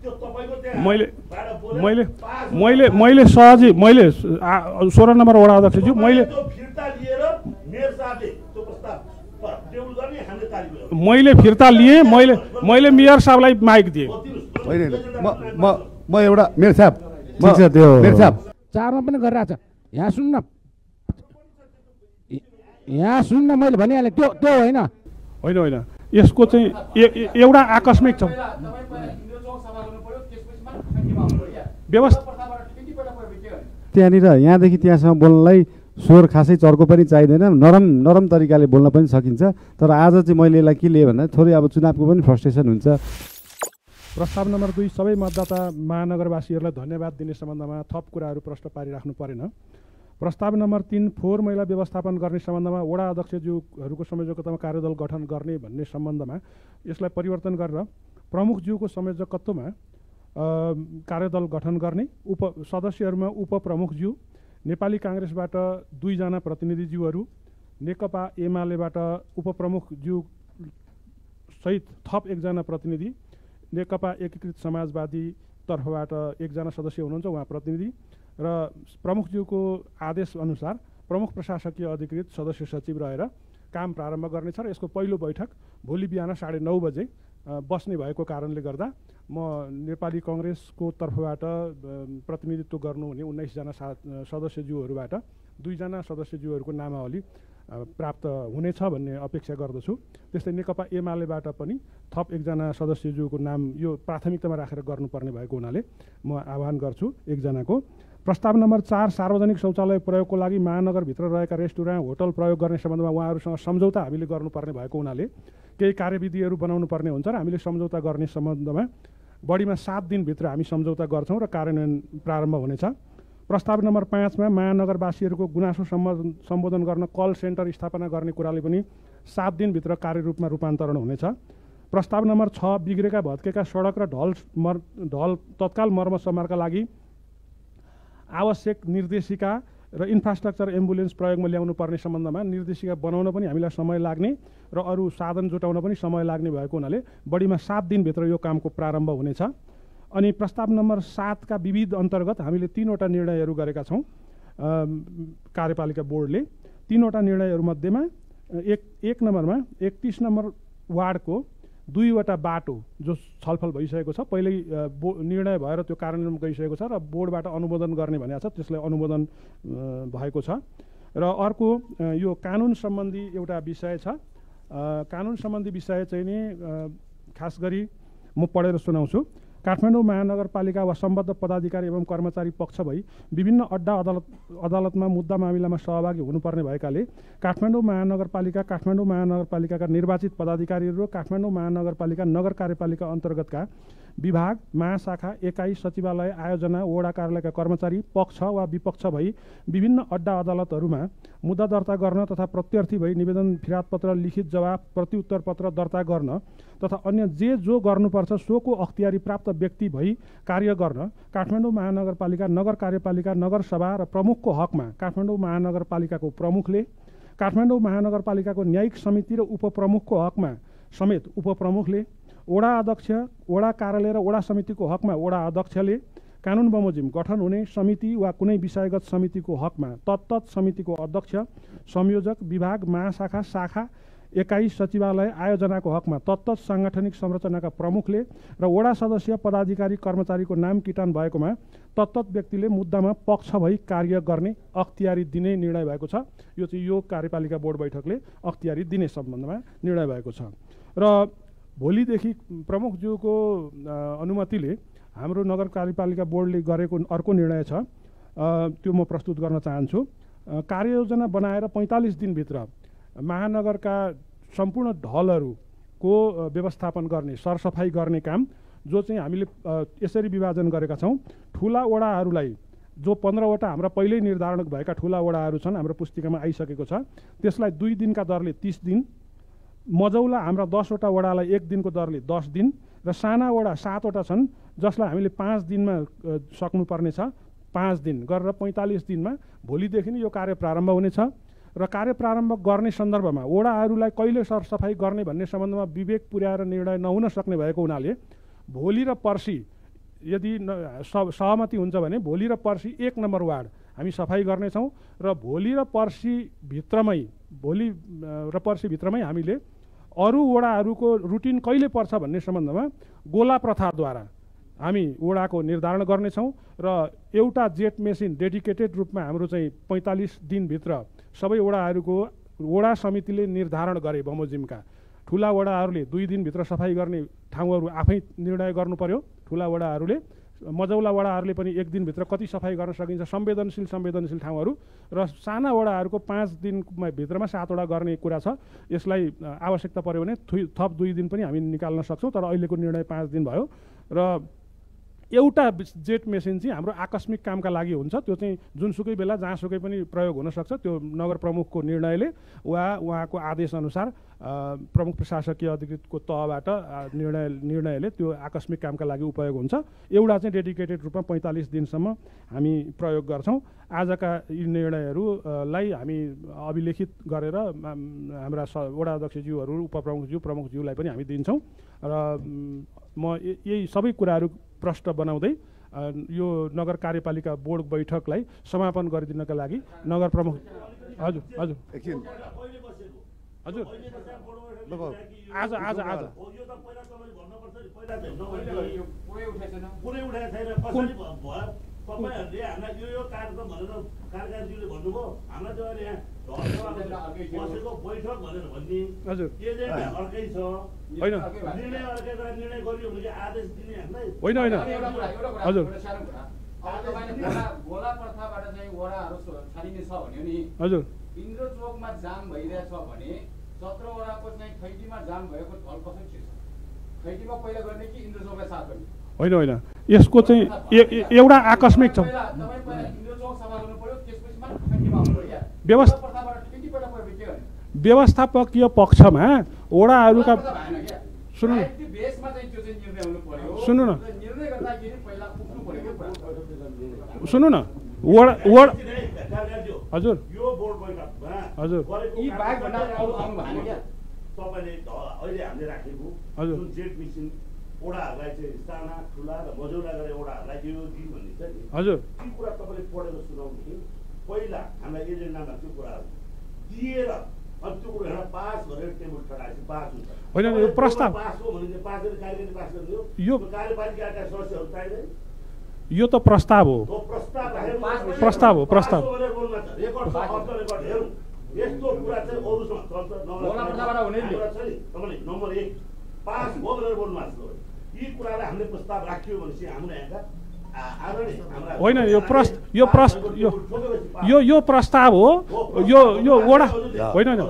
मैले सहजी मैले 16 नम्बर वडा अध्यक्षज्यू मैले फिर्ता लिएँ। मैले मेयर साहबलाई माइक दिएँ। म एउटा मेयर साहब मेयर साहब 4 मा पनि गरिरहेछ। यहाँ सुन्न मैले भनिहालेँ त्यो होइन होइन यसको चाहिँ एउटा आकस्मिक छ व्यवस्था। त्यहाँनिर यहाँदेखि त्यहाँसम्म बोल्नलाई स्वर खासै चर्को पनि चाहिँदैन, नरम तरिकाले बोल्न पनि सकिन्छ। तर आज चाहिँ मैले यसलाई के लिएँ भन्दा थोरै अब चुनावको पनि फ्रस्ट्रेसन हुन्छ। प्रस्ताव नम्बर 2 सबै मतदाता महानगरवासीहरूलाई धन्यवाद दिने सम्बन्धमा थप कुराहरू प्रश्न पारिराख्नु परेन। प्रस्ताव नम्बर 3 फोहोर मैला व्यवस्थापन गर्ने सम्बन्धमा वडा अध्यक्षज्यूहरूको संयोजकत्वमा कार्यदल गठन गर्ने भन्ने सम्बन्धमा यसलाई परिवर्तन गरेर प्रमुखज्यूको संयोजकत्वमा कार्यदल गठन गर्ने। सदस्यहरूमा उपप्रमुखज्यू, नेपाली काङ्ग्रेसबाट 2 जना प्रतिनिधिज्यूहरू, नेकपा एमालेबाट उपप्रमुखज्यू सहित थप 1 जना प्रतिनिधि, नेकपा एकीकृत समाजवादी तर्फबाट 1 जना सदस्य हुनुहुन्छ उहाँ प्रतिनिधि, र प्रमुखज्यूको आदेश अनुसार प्रमुख प्रशासकीय अधिकृत सदस्य सचिव रहेर काम प्रारम्भ गर्नेछ। र यसको पहिलो बैठक भोलि बिहान 9:30 बजे बस्ने भएको कारणले गर्दा म नेपाली काङ्ग्रेसको तर्फबाट प्रतिनिधित्व गर्नुहुने 19 जना सदस्यज्यूहरूबाट 2 जना सदस्यज्यूहरूको नामावली प्राप्त हुनेछ भन्ने अपेक्षा गर्दछु। त्यस्तै नेकपा एमालेबाट पनि थप 1 जना सदस्यज्यूको नाम यो प्राथमिकतामा राखेर गर्नुपर्ने भएको हुनाले म आह्वान गर्छु 1 जनाको। प्रस्ताव नम्बर 4 सार्वजनिक शौचालय प्रयोगको लागि महानगरभित्र रहेका रेस्टुरेन्ट होटल प्रयोग गर्ने सम्बन्धमा उहाँहरूसँग सम्झौता हामीले गर्नुपर्ने भएको हुनाले केही कार्यविधिहरू बनाउनु पर्ने हुन्छ र हामीले सम्झौता गर्ने सम्बन्धमा बढीमा 7 दिनभित्र हामी सम्झौता गर्छौँ र कार्यान्वयन प्रारम्भ हुनेछ। प्रस्ताव नम्बर 5 मा महानगरवासीहरूको गुनासो सम्बोधन गर्न कल सेन्टर स्थापना गर्ने कुराले पनि 7 दिनभित्र कार्यरूपमा रूपान्तरण हुनेछ। प्रस्ताव नम्बर 6 बिग्रेका भत्केका सडक र ढल तत्काल मर्मत समारका लागि आवश्यक निर्देशिका र इन्फ्रास्ट्रक्चर एम्बुलेन्स प्रयोगमा ल्याउनु पर्ने सम्बन्धमा निर्देशिका बनाउन पनि हामीलाई समय लाग्ने र अरू साधन जुटाउन पनि समय लाग्ने भएको हुनाले बढीमा 7 दिनभित्र यो कामको प्रारम्भ हुनेछ। अनि प्रस्ताव नम्बर 7 का विविध अन्तर्गत हामीले 3 वटा निर्णयहरू गरेका छौँ कार्यपालिका बोर्डले। 3 वटा निर्णयहरूमध्येमा 1 नम्बरमा 31 नम्बर वार्डको 2 वटा बाटो जो छलफल भइसकेको छ, पहिल्यै निर्णय भएर त्यो कार्यान्वयन गइसकेको छ र बोर्डबाट अनुमोदन गर्ने भनेको छ, त्यसलाई अनुमोदन भएको छ। र अर्को यो कानुन सम्बन्धी एउटा विषय छ। कानुन सम्बन्धी विषय चाहिँ नि खास गरी म पढेर सुनाउँछु। काठमाडौँ महानगरपालिका वा सम्बद्ध पदाधिकारी एवं कर्मचारी पक्ष भई विभिन्न अड्डा अदालतमा मुद्दा मामिलामा सहभागी हुनुपर्ने भएकाले काठमाडौँ महानगरपालिकाका निर्वाचित पदाधिकारीहरू र काठमाडौँ महानगरपालिका नगर कार्यपालिका अन्तर्गतका विभाग, महाशाखा, एकाइ, सचिवालय, आयोजना, वडा कार्यालयका कर्मचारी पक्ष वा विपक्ष भई विभिन्न अड्डा अदालतहरूमा मुद्दा दर्ता गर्न तथा प्रत्यर्थी भई निवेदन, फिरादपत्र, लिखित जवाब, प्रतिउत्तर पत्र दर्ता गर्न तथा अन्य जो गर्नुपर्छ सोको अख्तियारी प्राप्त व्यक्ति भई कार्य गर्न काठमाडौँ महानगरपालिका नगर कार्यपालिका नगरसभा र प्रमुखको हकमा काठमाडौँ महानगरपालिकाको प्रमुखले, काठमाडौँ महानगरपालिकाको न्यायिक समिति र उपप्रमुखको हकमा समेत उपप्रमुखले, वडा अध्यक्ष, वडा कार्यालय र वडा समितिको हकमा वडा अध्यक्षले, कानुन बमोजिम गठन हुने समिति वा कुनै विषयगत समितिको हकमा तत्त समितिको अध्यक्ष, संयोजक, विभाग, महाशाखा, शाखा, एकाइ, सचिवालय, आयोजनाको हकमा तत्त साङ्गठनिक संरचनाका प्रमुखले र वडा सदस्य, पदाधिकारी, कर्मचारीको नाम किटान भएकोमा तत्त व्यक्तिले मुद्दामा पक्ष भई कार्य गर्ने अख्तियारी दिने निर्णय भएको छ। यो चाहिँ यो कार्यपालिका बोर्ड बैठकले अख्तियारी दिने सम्बन्धमा निर्णय भएको छ। र भोलिदेखि प्रमुखज्यूको अनुमतिले हाम्रो नगर कार्यपालिका बोर्डले गरेको अर्को निर्णय छ, त्यो म प्रस्तुत गर्न चाहन्छु। कार्ययोजना बनाएर 45 दिनभित्र महानगरका सम्पूर्ण ढलहरूको व्यवस्थापन गर्ने, सरसफाइ गर्ने काम जो चाहिँ हामीले यसरी विभाजन गरेका छौँ। ठुला वडाहरूलाई जो 15 वटा हाम्रा पहिल्यै निर्धारण भएका ठुला वडाहरू छन्, हाम्रो पुस्तिकामा आइसकेको छ, त्यसलाई 2 दिनका दरले 30 दिन, मजौला हाम्रा 10 वटा वडालाई 1 दिनको दरले 10 दिन र साना वडा 7 वटा छन् जसलाई हामीले 5 दिनमा सक्नुपर्ने छ। 5 दिन गरेर 45 दिनमा भोलिदेखि नै यो कार्य प्रारम्भ हुनेछ र कार्य प्रारम्भ गर्ने सन्दर्भमा वडाहरूलाई कहिले सरसफाइ गर्ने भन्ने सम्बन्धमा विवेक पुर्याएर निर्णय नहुन सक्ने भएको हुनाले भोलि र पर्सि यदि सहमति हुन्छ भने भोलि र पर्सि 1 नम्बर वार्ड हामी सफाई गर्नेछौँ र भोलि र पर्सिभित्रमै हामीले अरू वडाहरूको रुटिन कहिले पर्छ भन्ने सम्बन्धमा गोला प्रथाद्वारा हामी वडाको निर्धारण गर्नेछौँ र एउटा जेट मेसिन डेडिकेटेड रूपमा हाम्रो चाहिँ 45 दिनभित्र सबै वडाहरूको वडा समितिले निर्धारण गरे बमोजिमका ठुला वडाहरूले 2 दिनभित्र सफाई गर्ने ठाउँहरू आफै निर्णय गर्नु पर्यो। ठुला वडाहरूले मझौला वडाहरूले पनि 1 दिनभित्र कति सफाई गर्न सकिन्छ संवेदनशील ठाउँहरू र साना वडाहरूको 5 दिनभित्रमा 7 वडा गर्ने कुरा छ। यसलाई आवश्यकता पर्यो भने थप 2 दिन पनि हामी निकाल्न सक्छौँ, तर अहिलेको निर्णय 5 दिन भयो। र एउटा जेट मेसिन चाहिँ हाम्रो आकस्मिक कामका लागि हुन्छ, त्यो चाहिँ जुनसुकै बेला जहाँसुकै पनि प्रयोग हुनसक्छ। त्यो नगर प्रमुखको निर्णयले वा उहाँको आदेशअनुसार प्रमुख प्रशासकीय अधिकृतको तहबाट निर्णयले त्यो आकस्मिक कामका लागि उपयोग हुन्छ। एउटा चाहिँ डेडिकेटेड रूपमा 45 दिनसम्म हामी प्रयोग गर्छौँ। आजका यी निर्णयहरूलाई हामी अभिलेखित गरेर हाम्रा वडा अध्यक्षज्यूहरू, उपप्रमुखज्यू, प्रमुखज्यूलाई पनि हामी दिन्छौँ र म यही सबै कुराहरू प्रष्ट बनाउँदै यो नगर कार्यपालिका बोर्ड बैठकलाई समापन गरिदिनका लागि नगर प्रमुख हजुर हजुर हजुर आज आज आज तपाईहरुले हामीलाई यो कार्यक्रम भनेर कार्यकारीज्यूले भन्नुभयो, हामीलाई त अहिले यहाँ बसेको बैठक भनेर भन्ने हजुर एजेन्डा अर्कै छ, होइन निर्णय अर्कै गरेर निर्णय गरियो भने आदेश दिने हामीलाई होइन होइन हजुर गोला प्रथाबाट चाहिँ वडाहरू छानिने छ भन्यो नि हजुर इन्द्र चोकमा जाम भइरहेछ भने 17 वडाको चाहिँ खैटीमा जाम भएको फल कसरी छिर्छ? खैटीमा पहिला गर्ने कि इन्द्र चोकलाई साथ गर्ने? होइन होइन यसको चाहिँ एउटा आकस्मिक छ। व्यवस्थापकीय पक्षमा वडाहरूका सुन्नु न वडा हजुर हजुर तपाईँले अहिले हामीले राखेको जुन जेट मेसिन वडाहरूलाई चाहिँ साना ठुला र मझौला गरेर वडाहरूलाई यो दिनु भन्ने छ नि हजुर, ती कुरा तपाईँले पढेर सुनाउने पहिला हामीलाई एजेन्डामा त्यो कुराहरू दिएर अनि त्यो कुरा पास गरेर टेबल चढाएपछि पास हुन्छ। होइन यो प्रस्ताव पास हो भने पास गरेर कार्यकारी पास गरिदियो यो कार्यपालिकाका सदस्यहरू चाहिँदैन। यो त प्रस्ताव हो, प्रस्ताव हो, प्रस्ताव यस्तो कुरा चाहिँ अरूसँग चल्छ तपाईँले नम्बर 1 पास भयो भनेर बोल्नु भएको छ। यी कुरालाई हामीले प्रस्ताव राख्यो भनेपछि हाम्रो यहाँका होइन यो प्रस्ताव हो, यो वडा होइन होइन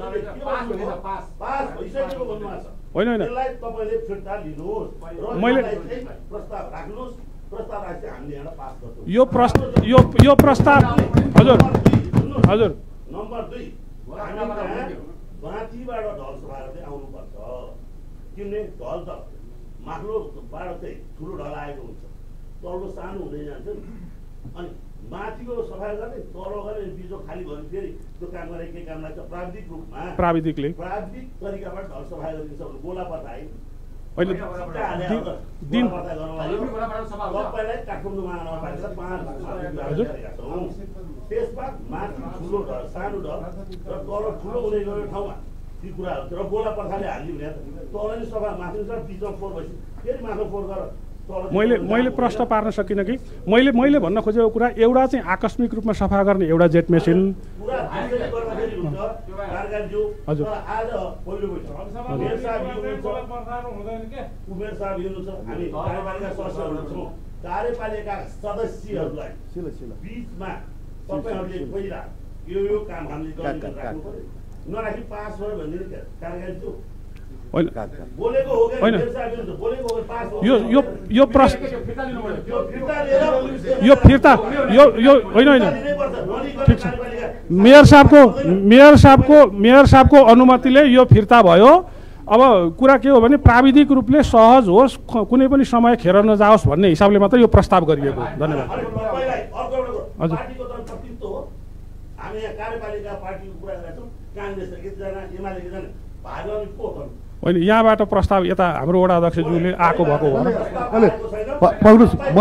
होइन होइन तपाईँले फिर्ता लिनुहोस्, मैले प्रस्ताव राख्नुहोस्, प्रस्ताव राखेपछि हामीले यहाँ पास गर्छौँ। यो प्रस्ताव हजुर हजुर नम्बर 2 माथिबाट ढल सफा गर्दै आउनुपर्छ, किनभने ढल त माथिल्लोबाट चाहिँ ठुलो ढल आएको हुन्छ, तल्लो सानो हुँदै जान्छ नि। अनि माथिको सफा गर्ने तल गर्ने बिचो खाली भने फेरि त्यो काम गरेर के काम लाग्छ प्राविधिक रूपमा प्राविधिक तरिकाबाट ढल सफा गरिदिन्छ भने गोला पत्ता आयो होइन दिन तपाईँलाई काठमाडौँमा नगरपालिका 5 त्यसमा माथि ठुलो ढल सानो ढल र तल ठुलो हुँदै गयो ठाउँमा ती कुराहरू र गोला प्रथाले हालिदियो भने तल नि सफा माथि बिचमा फोहोर भएपछि फेरि माथि फोहोर गरेर मैले प्रश्न पार्न सकिनँ कि मैले भन्न खोजेको कुरा एउटा चाहिँ आकस्मिक रूपमा सफा गर्ने एउटा जेट मेसिन हजुर कार्यपालिका सदस्यहरूलाई बिचमा तपाईँहरूले पहिला यो काम हामीले राख्नु पर्यो, नराखी पास भयो भने कार्यकारिज्यू मेयर साहबको अनुमतिले यो फिर्ता भयो। अब कुरा के हो भने प्राविधिक रूपले सहज होस्, कुनै पनि समय खेर नजाओस् भन्ने हिसाबले मात्र यो प्रस्ताव गरिएको। धन्यवाद। हजुर होइन यहाँबाट प्रस्ताव यता हाम्रो वडा अध्यक्षज्यूले आएको भएको हो। पक्रुस म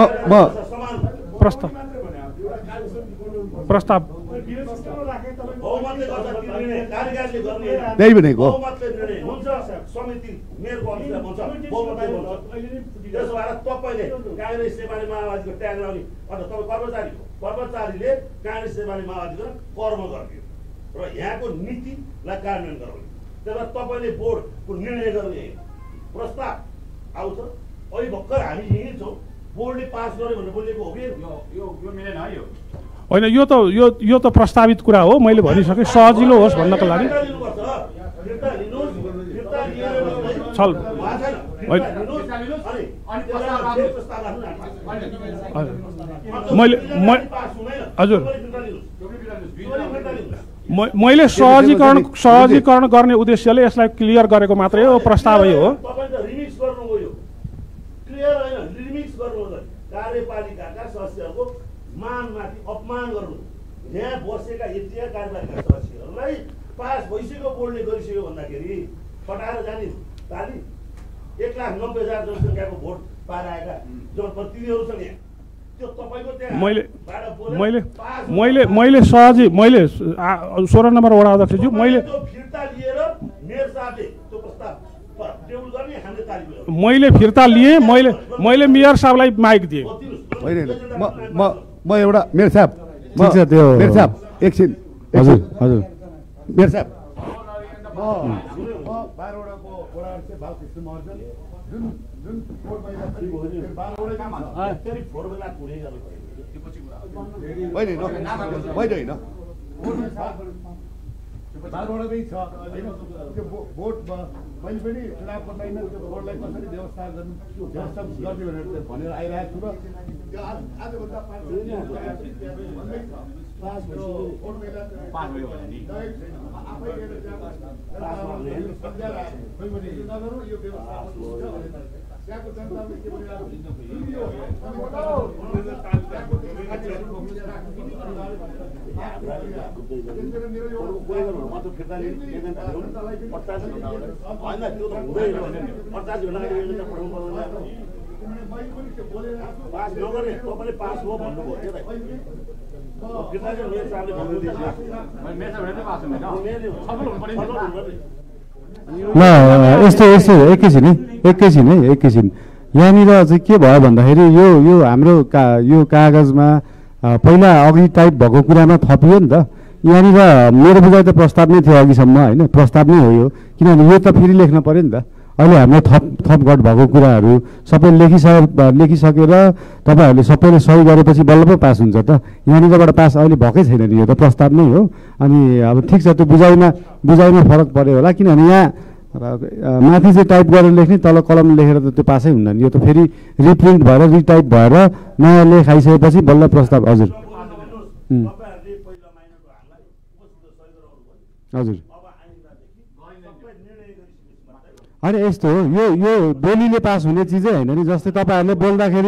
प्रस्ताव बहुमतले गर्दा त्यो निर्णय कार्यकालले गर्ने होइन। त्यही भनेको बहुमतले निर्णय हुन्छ, समिति मेयरको अफिसमा हुन्छ, बहुमतले हुन्छ। त्यसो भएर तपाईँले काङ्ग्रेस नेपाली माओवादीको ट्याग लाउने अथवा तपाईँ कर्मचारीले काङ्ग्रेस नेपाली माओवादीको कर्म गर्ने र यहाँको नीतिलाई कार्यान्वयन गराउने। त्यही भएर तपाईँले बोर्डको निर्णय गर्ने प्रस्ताव आउँछ। अहिले भर्खर हामी यहीँ छौँ, बोर्डले पास गर्यो भनेर बोलेको हो कि यो मिलेन है। यो होइन, यो त प्रस्तावित कुरा हो। मैले भनिसकेँ सजिलो होस् भन्नको लागि हजुर मैले सहजीकरण गर्ने उद्देश्यले यसलाई क्लियर गरेको मात्रै हो। प्रस्तावै हो। कार्यपालिकाका सदस्यहरूको मानमाथि अपमान गर्नु, यहाँ बसेका यतिका कार्यपालिका सदस्यहरूलाई पास भइसक्यो बोर्डले गरिसक्यो भन्दाखेरि फटाएर जाने ताली 1,90,000 जनसङ्ख्याको भोट पाएर आएका जनप्रतिनिधिहरूसँग त्यो तपाईँको त्यहाँ मैले 16 नम्बर वडा अध्यक्षज्यू मैले फिर्ता लिएर मेयर साहबले त्यो प्रस्ताव टेबल गर्ने हामीले ताली मैले फिर्ता लिएँ। मैले मेयर साहबलाई माइक दिएँ। म एउटा मेयर साहब ठिक छ त्यो मेयर साहब एकछिन हजुर हजुर मेयर साहब म 12वटाको वडा अध्यक्ष बालकृष्ण महर्जन जुन फोहोर मैला फेरि 12वटा फेरि फोहोर मैला पुरै गर्नु होइन 12वटामै छ होइन। त्यो बोर्डमा मैले पनि चुनावको टाइममा त्यो बोर्डलाई कसरी व्यवस्था गर्ने भनेर आइरहेको छु र त्यो आजभन्दा 5 त्यहाँको जनताले के पास हो भन्नुभयो ल यस्तो एकैछिन यहाँनिर चाहिँ के भयो भन्दाखेरि यो हाम्रो यो कागजमा पहिला अघि टाइप भएको कुरामा थपियो नि त। यहाँनिर मेरो बुझाइ त प्रस्ताव नै थियो अघिसम्म होइन, प्रस्ताव नै हो यो। किनभने यो त फेरि लेख्न पऱ्यो नि त। अहिले हाम्रो थपघट भएको कुराहरू सबै लेखिसकेर तपाईँहरूले सबैले सही गरेपछि बल्ल पो पास हुन्छ त। यहाँनिरबाट पास अहिले भएकै छैन नि, यो त प्रस्ताव नै हो। अनि अब ठिक छ, त्यो बुझाइमा फरक पऱ्यो होला। किनभने यहाँ माथि चाहिँ टाइप गरेर लेख्ने, तल कलम लेखेर त त्यो पासै हुँदैन। यो त फेरि रिप्रिन्ट भएर रिटाइप भएर नयाँ लेख आइसकेपछि बल्ल प्रस्ताव। हजुर हजुर होइन यस्तो हो, यो बोलीले पास हुने चिजै होइन नि। जस्तै तपाईँहरूले बोल्दाखेरि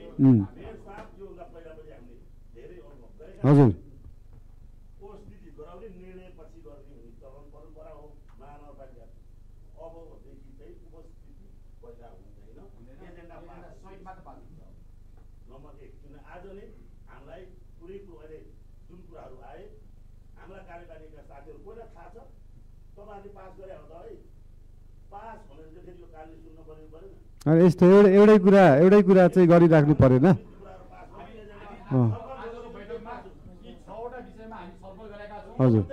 हजुर अनि यस्तो एउटै कुरा चाहिँ गरिराख्नु परेन। हजुर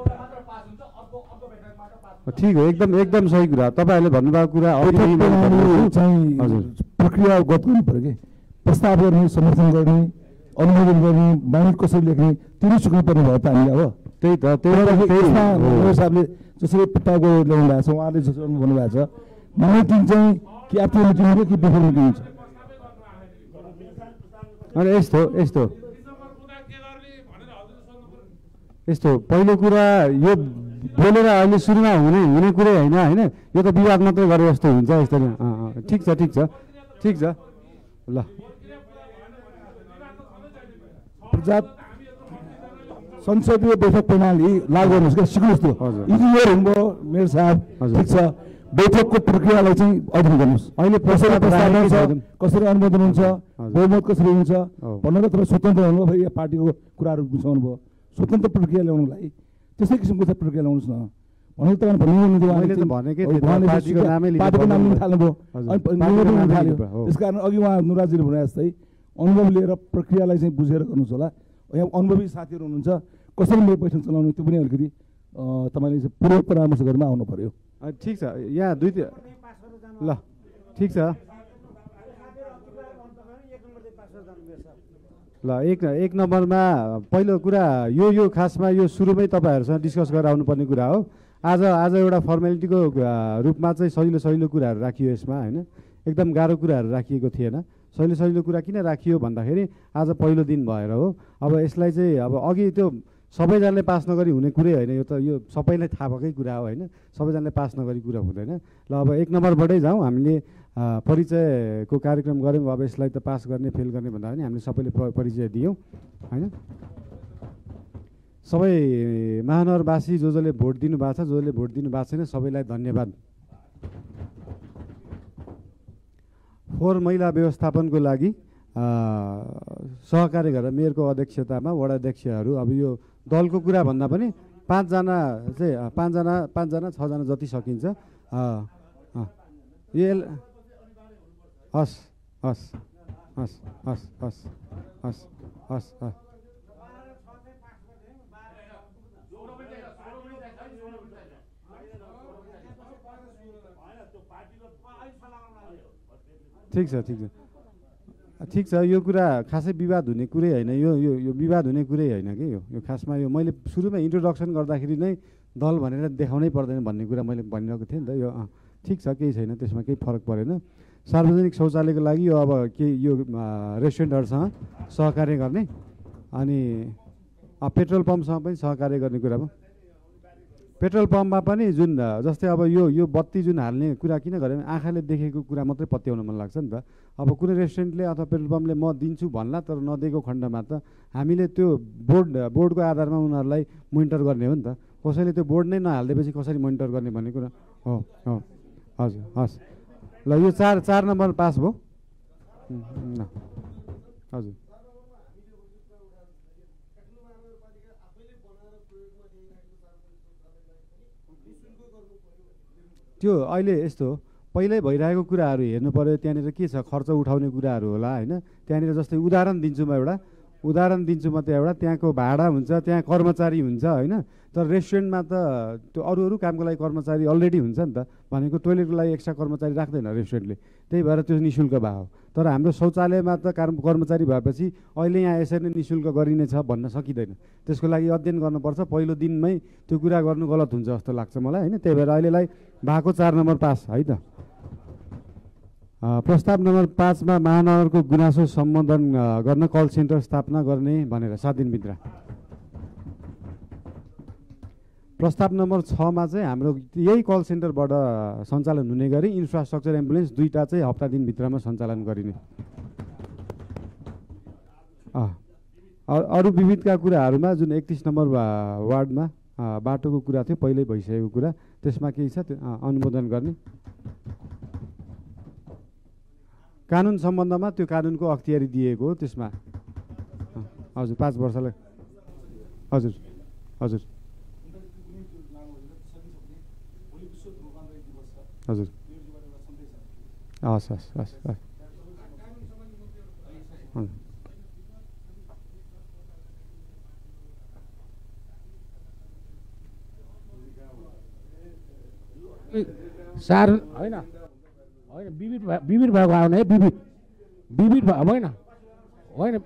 ठिक हो, एकदम सही कुरा। तपाईँहरूले भन्नुभएको कुरा चाहिँ प्रक्रियागत गर्नु पऱ्यो कि प्रस्ताव गर्ने, समर्थन गर्ने, अनुमोदन गर्ने, बानी कसरी लेख्ने तिनी चुक्नु पर्ने भयो त हामीले। अब त्यही त हिसाबले जसरी पुट्टाको ल्याउनु भएको छ, उहाँले जसरी भन्नुभएको छ मिटिङ चाहिँ कि आफ्नो मिटिङ हो कि बिफोर मिटिङ हुन्छ। अनि यस्तो पहिलो कुरा यो बोलेर अहिले सुरुमा हुने कुरै होइन। यो त विवाद मात्रै गरे जस्तो हुन्छ यस्तो। ठिक छ ल। संसदीय बैठक प्रणाली लागू गर्नुहोस् क्या, सिक्नुहोस्। त्यो इन्जिनियर हुनुभयो मेयर साहब, ठिक छ। बैठकको प्रक्रियालाई चाहिँ अध्ययन गर्नुहोस्। अहिले कसरी प्रस्ताव राखेकै छ, छैनन्। कसरी अनुमोदन हुन्छ, बहुमत कसरी हुन्छ हो। भनेर तपाईँ स्वतन्त्र हुनुभयो या पार्टीको कुराहरू बुझाउनु भयो। स्वतन्त्र प्रक्रिया ल्याउनुलाई त्यस्तै किसिमको चाहिँ प्रक्रिया ल्याउनुहोस् न भनेर तपाईँ भन्नुहुन्थ्यो। मैले त भनेकै थिएँ, पार्टीको नामै लिनु पार्टीको नाम लिन थाल्नुभयो हजुर, अनि पार्टीको निर्णय नामै लिन थाल्यो। लिनु भयो, हो। त्यस कारण अघि उहाँ नुराजीले भने जस्तै अनुभव लिएर प्रक्रियालाई चाहिँ बुझेर गर्नुहोस् होला। यहाँ अनुभवी साथीहरू हुनुहुन्छ, कसरी मेरो बैठक चलाउनु त्यो पनि अलिकति तपाईँले चाहिँ पूर्व परामर्श गर्न आउनु पर्यो। ठिक छ, यहाँ ल ठिक छ ल। एक नम्बरमा पहिलो कुरा यो खासमा यो सुरुमै तपाईँहरूसँग डिस्कस गरेर आउनुपर्ने कुरा हो। आज एउटा फर्मेलिटीको रूपमा चाहिँ सजिलो कुराहरू राखियो यसमा होइन, एकदम गाह्रो कुराहरू राखिएको थिएन। सजिलो कुरा किन राखियो भन्दाखेरि आज पहिलो दिन भएर हो। अब यसलाई चाहिँ अब अघि त्यो सबैजनाले पास नगरी हुने कुरै होइन, यो त यो सबैलाई थाहा भएकै कुरा हो होइन, सबैजनाले पास नगरी कुरा हुँदैन। ल अब एक नम्बरबाटै जाउँ। हामीले परिचयको कार्यक्रम गऱ्यौँ। अब यसलाई त पास गर्ने फेल गर्ने भन्दा पनि हामीले सबैले परिचय दियौँ होइन। सबै महानगरवासी जसले भोट दिनुभएको छ, जसले भोट दिनुभएको छैन, सबैलाई धन्यवाद। फोहोर मैला व्यवस्थापनको लागि सहकारी गरेर मेयरको अध्यक्षतामा वडा अध्यक्षहरू, अब यो दलको कुरा भन्दा पनि पाँचजना 6जना जति सकिन्छ। हस् हस् हस् हस् हस् हस् हस् हस् ठिक छ। यो कुरा खासै विवाद हुने कुरै होइन, यो विवाद हुने कुरै होइन कि यो खासमा यो मैले सुरुमा इन्ट्रोडक्सन गर्दाखेरि नै दल भनेर देखाउनै पर्दैन भन्ने कुरा मैले भनिरहेको थिएँ नि त। यो ठिक छ, केही छैन, त्यसमा केही फरक परेन। सार्वजनिक शौचालयको लागि यो अब के यो रेस्टुरेन्टहरूसँग सहकार्य गर्ने अनि पेट्रोल पम्पसँग पनि सहकार्य गर्ने कुरा भयो। पेट्रोल पम्पमा पनि जुन जस्तै अब यो बत्ती जुन हाल्ने कुरा किन गरेँ, आँखाले देखेको कुरा मात्रै पत्याउन मन लाग्छ नि त। अब कुनै रेस्टुरेन्टले अथवा पेट्रोल पम्पले म दिन्छु भन्ला, तर नदिएको खण्डमा त हामीले त्यो बोर्डको आधारमा उनीहरूलाई मोनिटर गर्ने हो नि त। कसैले त्यो बोर्ड नै नहालिदिएपछि कसरी मोनिटर गर्ने भन्ने कुरा हो। हजुर हस् ल, यो 4 नम्बर पास भयो। हजुर त्यो अहिले यस्तो हो, पहिल्यै भइरहेको कुराहरू हेर्नु पऱ्यो। त्यहाँनिर के छ, खर्च उठाउने कुराहरू होला होइन। त्यहाँनिर जस्तै उदाहरण दिन्छु म त्यहाँ त्यहाँको भाडा हुन्छ, त्यहाँ कर्मचारी हुन्छ होइन। तर रेस्टुरेन्टमा त त्यो अरू कामको लागि कर्मचारी अलरेडी हुन्छ नि त। भनेको टोइलेटको लागि एक्स्ट्रा कर्मचारी राख्दैन रेस्टुरेन्टले, त्यही भएर त्यो नि शुल्क भयो। तर हाम्रो शौचालयमा त कर्मचारी भएपछि अहिले यहाँ यसरी नै नि शुल्क गरिनेछ भन्न सकिँदैन। त्यसको लागि अध्ययन गर्नुपर्छ। पहिलो दिनमै त्यो कुरा गर्नु गलत हुन्छ जस्तो लाग्छ मलाई होइन। त्यही भएर अहिलेलाई भएको 4 नम्बर पास है त। प्रस्ताव नम्बर 5 मा महानगरको गुनासो सम्बोधन गर्न कल सेन्टर स्थापना गर्ने भनेर 7 दिनभित्र। प्रस्ताव नम्बर 6 मा चाहिँ हाम्रो यही कल सेन्टरबाट सञ्चालन हुने गरी इन्फ्रास्ट्रक्चर एम्बुलेन्स 2टा चाहिँ हप्ता दिनभित्रमा सञ्चालन गरिने। अरू विविधका कुराहरूमा जुन 31 नम्बर वार्डमा बाटोको कुरा थियो, पहिल्यै भइसकेको कुरा, त्यसमा केही छ त्यो अनुमोदन गर्ने। कानुन सम्बन्धमा त्यो कानुनको अख्तियारी दिएको हो त्यसमा। हजुर 5 वर्षलाई हजुर हजुर हजुर हस् हस् हस् हस् सार होइन होइन विविध भएको आउने है, विविध भयो होइन होइन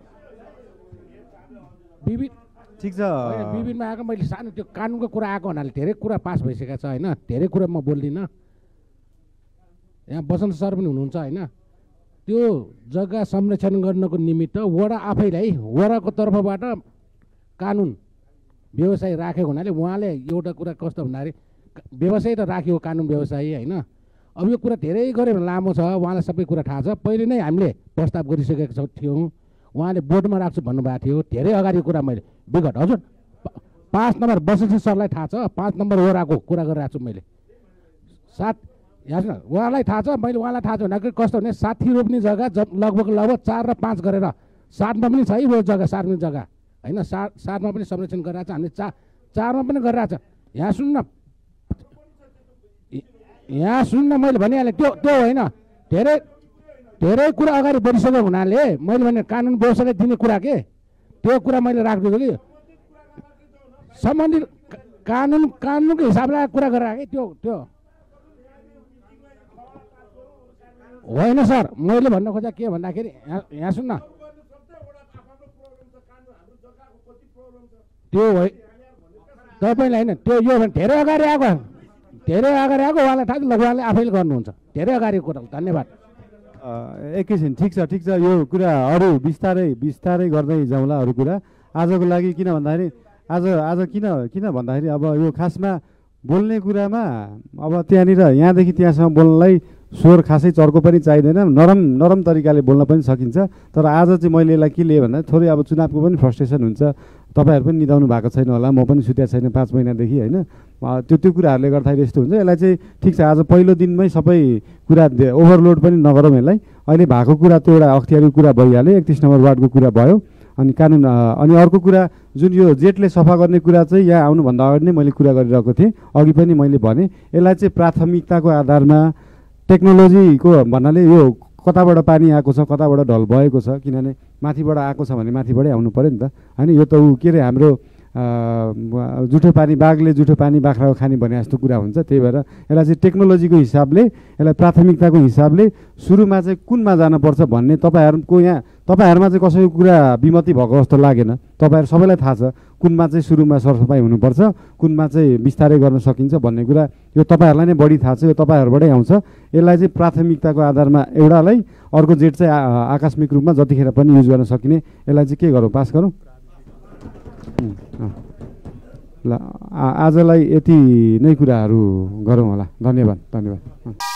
विविध ठिक छ। विविधमा आएको मैले सानो त्यो कानुनको कुरा आएको हुनाले धेरै कुरा पास भइसकेको छ होइन। धेरै कुरा म बोल्दिनँ। यहाँ बसन्त सर पनि हुनुहुन्छ होइन। त्यो जग्गा संरक्षण गर्नको निमित्त वडा आफैलाई वडाको तर्फबाट कानुन व्यवसाय राखेको हुनाले उहाँले एउटा कुरा कस्तो भन्दाखेरि व्यवसाय त राख्यो कानुन व्यवसायी होइन। अब यो कुरा धेरै गऱ्यो भने लामो छ, उहाँलाई सबै कुरा थाहा छ। पहिले नै हामीले प्रस्ताव गरिसकेको थियौँ, उहाँले बोर्डमा राख्छु भन्नुभएको थियो। धेरै अगाडि कुरा मैले विगत हजुर 5 नम्बर बसन्त सरलाई थाहा छ, 5 नम्बर वडाको कुरा गरिरहेको छु मैले। यहाँ सुन उहाँलाई थाहा छ मैले उहाँलाई थाहा छ भन्दाखेरि कस्तो भने 60 रोप्ने जग्गा लगभग 4 र 5 गरेर 7मा पनि छ है वो जग्गा सार्वजनिक जग्गा होइन 7मा पनि संरक्षण गरिरहेको छ हामीले 4मा पनि गरिरहेको छ। यहाँ सुन्न मैले भनिहालेँ त्यो होइन धेरै कुरा अगाडि बढिसकेको हुनाले मैले भने कानुन व्यवस्थाले दिने कुरा के त्यो कुरा मैले राख्दिन्छु कि सम्बन्धित कानुनको हिसाबले कुरा गरेर कि त्यो होइन सर मैले भन्न खोजेँ के भन्दाखेरि यहाँ सुन्न त्यो तपाईँलाई होइन त्यो यो धेरै अगाडि आएको उहाँलाई थाहा छ उहाँले आफैले गर्नुहुन्छ धेरै अगाडि कुरा। धन्यवाद। एकैछिन ठिक छ यो कुरा अरू बिस्तारै गर्दै जाउँला अरू कुरा। आजको लागि किन भन्दाखेरि आज किन भन्दाखेरि अब यो खासमा बोल्ने कुरामा अब त्यहाँनिर यहाँदेखि त्यहाँसम्म बोल्नलाई स्वर खासै चर्को पनि चाहिँदैन, नरम तरिकाले बोल्न पनि सकिन्छ। तर आज चाहिँ मैले यसलाई के लिएँ भन्दा थोरै अब चुनावको पनि फ्रस्ट्रेसन हुन्छ, तपाईँहरू पनि निदाउनु भएको छैन होला, म पनि सुत्या छैन 5 महिनादेखि होइन, त्यो कुराहरूले गर्दाखेरि यस्तो हुन्छ। यसलाई चाहिँ ठिक छ आज पहिलो दिनमै सबै कुरा ओभरलोड पनि नगरौँ यसलाई। अहिले भएको कुरा त्यो एउटा अख्तियारी कुरा भइहाल्यो, 31 नम्बर वार्डको कुरा भयो। अनि कानुन अनि अर्को कुरा जुन यो जेटले सफा गर्ने कुरा चाहिँ यहाँ आउनुभन्दा अगाडि नै मैले कुरा गरिरहेको थिएँ, अघि पनि मैले भने यसलाई चाहिँ प्राथमिकताको आधारमा टेक्नोलोजीको भन्नाले यो कताबाट पानी आएको छ कताबाट ढल भएको छ, किनभने माथिबाट आएको छ भने माथिबाटै आउनु पऱ्यो नि त होइन। यो त के अरे हाम्रो जुठो पानी बाघले जुठो पानी बाख्राको खाने भने जस्तो कुरा हुन्छ। त्यही भएर यसलाई चाहिँ टेक्नोलोजीको हिसाबले यसलाई प्राथमिकताको हिसाबले सुरुमा चाहिँ कुनमा जानुपर्छ भन्ने तपाईँहरूमा चाहिँ कसैको कुरा विमति भएको जस्तो लागेन। तपाईँहरू सबैलाई थाहा छ कुनमा चाहिँ सुरुमा सरसफाइ हुनुपर्छ, कुनमा चाहिँ बिस्तारै गर्न सकिन्छ भन्ने कुरा यो तपाईँहरूलाई नै बढी थाहा छ, यो तपाईँहरूबाटै आउँछ। यसलाई चाहिँ प्राथमिकताको आधारमा एउटालाई अर्को जेट चाहिँ आकस्मिक रूपमा जतिखेर पनि युज गर्न सकिने यसलाई चाहिँ के गरौँ पास गरौँ। ल आजलाई यति नै कुराहरू गरौँ होला। धन्यवाद।